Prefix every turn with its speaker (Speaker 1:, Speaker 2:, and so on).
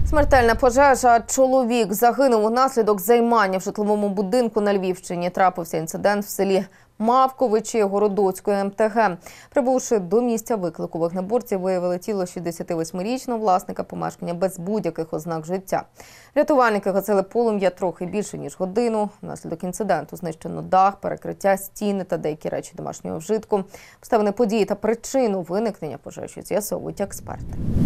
Speaker 1: Смертельна пожежа. Чоловік загинув унаслідок займання в житловому будинку на Львівщині. Трапився інцидент в селі Мавковичі Городоцької МТГ. Прибувши до місця виклику, вогнеборці виявили тіло 68-річного власника помешкання без будь-яких ознак життя. Рятувальники гасили полум'я трохи більше, ніж годину. Внаслідок інциденту знищено дах, перекриття, стіни та деякі речі домашнього вжитку. Обставини події та причину виникнення пожежі з'ясовують експерти.